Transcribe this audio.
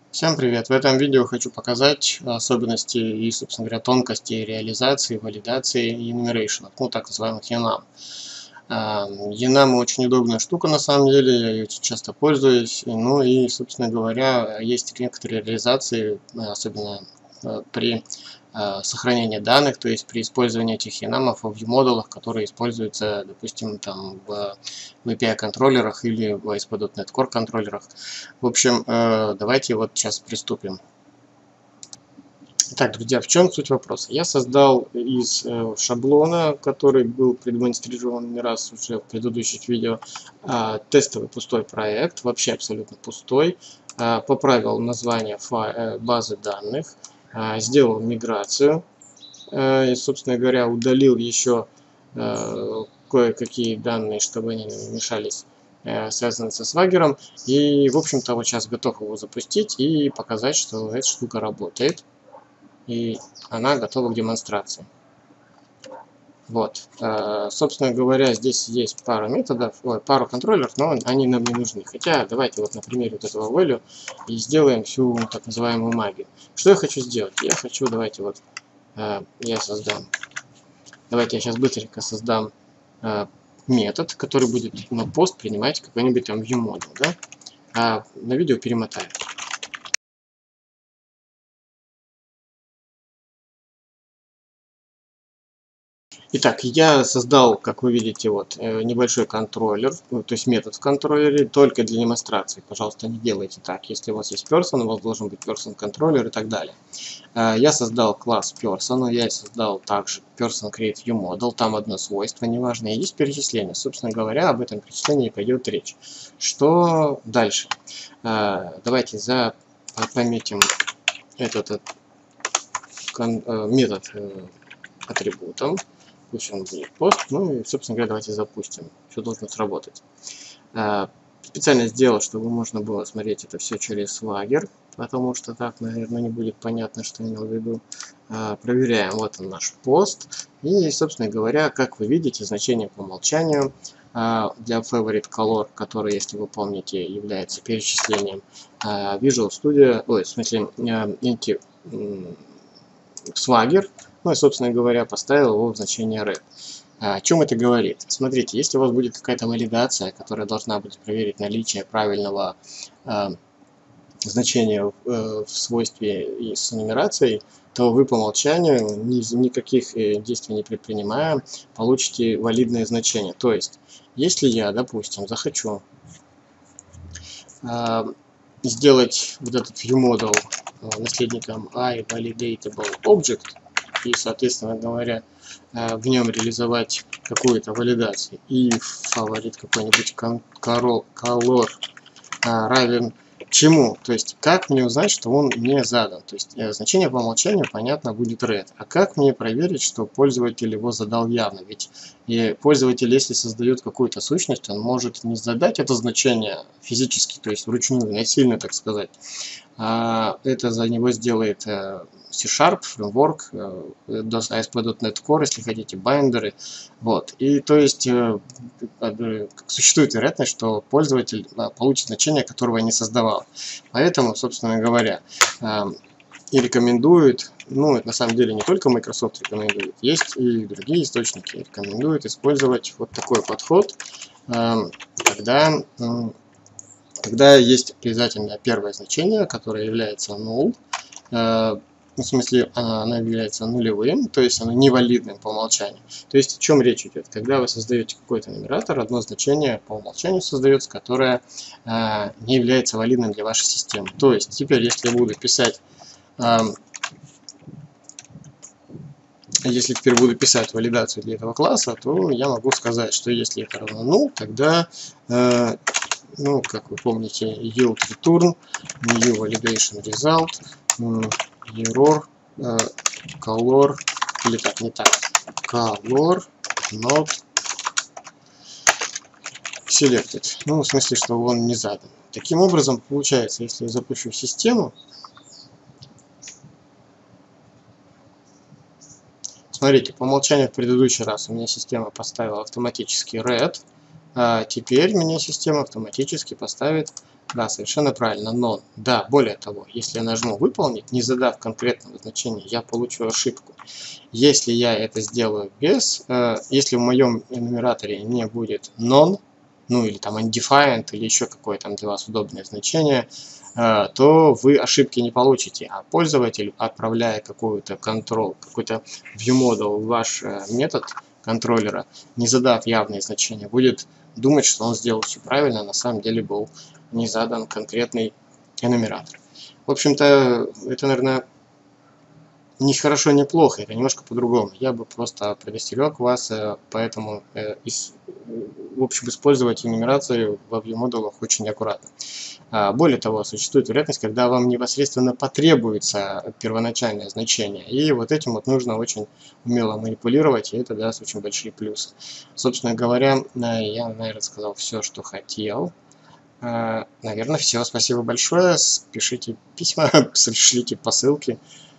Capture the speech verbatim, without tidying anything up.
Всем привет! В этом видео хочу показать особенности и, собственно говоря, тонкости реализации, валидации и enumeration, ну так называемых enum. Enum очень удобная штука на самом деле, я ее очень часто пользуюсь. Ну и, собственно говоря, есть некоторые реализации, особенно при сохранении данных, то есть при использовании этих enum'ов в view-модулах, которые используются, допустим, там в эй пи ай-контроллерах или в эй эс пи точка нет Core контроллерах. В общем, давайте вот сейчас приступим. Итак, друзья, в чем суть вопроса? Я создал из шаблона, который был продемонстрирован не раз уже в предыдущих видео, тестовый пустой проект, вообще абсолютно пустой. Поправил название базы данных, сделал миграцию и, собственно говоря, удалил еще кое-какие данные, чтобы они не мешались, связанные со Swagger. И, в общем-то, вот сейчас готов его запустить и показать, что эта штука работает. И она готова к демонстрации. Вот. Собственно говоря, здесь есть пара методов, ой, пару контроллеров, но они нам не нужны. Хотя, давайте вот на примере вот этого value и сделаем всю так называемую магию. Что я хочу сделать? Я хочу, давайте вот, я создам, давайте я сейчас быстренько создам метод, который будет на пост принимать какой-нибудь там view-модуль, да? А на видео перемотаю. Итак, я создал, как вы видите, вот небольшой контроллер, то есть метод в контроллере, только для демонстрации. Пожалуйста, не делайте так. Если у вас есть person, у вас должен быть person контроллер и так далее. Я создал класс person, я создал также person create view model, там одно свойство, неважно, и есть перечисление. Собственно говоря, об этом перечислении пойдет речь. Что дальше? Давайте за, пометим этот метод атрибутом. Пусть он будет пост, ну и, собственно говоря, давайте запустим. Все должно сработать. Специально сделал, чтобы можно было смотреть это все через Swagger, потому что так, наверное, не будет понятно, что я имел в виду. Проверяем, вот он наш пост. И, собственно говоря, как вы видите, значение по умолчанию для favorite color, который, если вы помните, является перечислением Visual Studio, ой, в смысле, Inti Swagger. Ну и, собственно говоря, поставил его в значение red. О чем это говорит? Смотрите, если у вас будет какая-то валидация, которая должна будет проверить наличие правильного э, значения в, э, в свойстве и с нумерацией, то вы по умолчанию, ни, никаких действий не предпринимая, получите валидное значение. То есть, если я, допустим, захочу э, сделать вот этот viewModel наследником iValidatable Object, и, соответственно говоря, в нем реализовать какую-то валидацию, и фаворит какой-нибудь color равен чему? То есть, как мне узнать, что он не задан? То есть, значение по умолчанию, понятно, будет red. А как мне проверить, что пользователь его задал явно? Ведь и пользователь, если создает какую-то сущность, он может не задать это значение физически, то есть вручную, насильно, так сказать. А это за него сделает C-Sharp, фреймворк, эй эс пи точка нет Core, если хотите, байндеры. Вот. И то есть существует вероятность, что пользователь получит значение, которого не создавал. Поэтому, собственно говоря, и рекомендуют, ну, это на самом деле не только Microsoft рекомендует, есть и другие источники, рекомендуют использовать вот такой подход, когда, когда есть обязательно первое значение, которое является null, в смысле, оно является нулевым, то есть оно невалидным по умолчанию. То есть о чем речь идет? Когда вы создаете какой-то нумератор, одно значение по умолчанию создается, которое э, не является валидным для вашей системы. То есть теперь, если я буду писать, э, если теперь буду писать валидацию для этого класса, то я могу сказать, что если это равно null, тогда, э, ну, как вы помните, yield return, new validation result, error, uh, color, или так, не так, color not selected. Ну, в смысле, что он не задан. Таким образом, получается, если я запущу систему, смотрите, по умолчанию в предыдущий раз у меня система поставила автоматически red, а теперь мне система автоматически поставит Да, совершенно правильно, но да, более того, если я нажму «Выполнить», не задав конкретного значения, я получу ошибку. Если я это сделаю без, э, если в моем энумераторе не будет none, ну или там undefined, или еще какое там для вас удобное значение, э, то вы ошибки не получите, а пользователь, отправляя какую-то control, какой-то viewModel в ваш э, метод контроллера, не задав явные значения, будет думать, что он сделал все правильно, а на самом деле был не задан конкретный энумератор. В общем-то, это, наверное, ни хорошо, ни плохо, это немножко по-другому. Я бы просто предостерег вас, поэтому, в общем, использовать энумерацию в view-модулах очень аккуратно. Более того, существует вероятность, когда вам непосредственно потребуется первоначальное значение, и вот этим вот нужно очень умело манипулировать, и это даст очень большие плюсы. Собственно говоря, я, наверное, сказал все, что хотел. Наверное, все. Спасибо большое. Пишите письма, пришлите посылки.